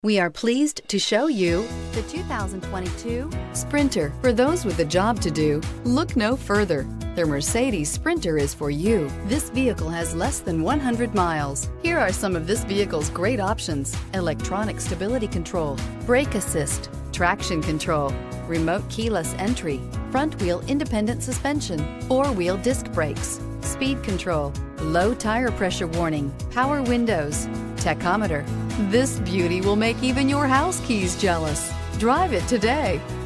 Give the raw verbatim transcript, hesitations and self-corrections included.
We are pleased to show you the two thousand twenty-two Sprinter. For those with a job to do, look no further. The Mercedes Sprinter is for you. This vehicle has less than one hundred miles. Here are some of this vehicle's great options: electronic stability control, brake assist, traction control, remote keyless entry, front wheel independent suspension, four-wheel disc brakes, speed control, low tire pressure warning, power windows, tachometer. This beauty will make even your house keys jealous. Drive it today.